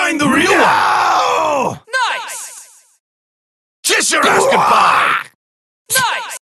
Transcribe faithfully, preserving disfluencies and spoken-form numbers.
find the real one! Nice! Kiss your ass goodbye!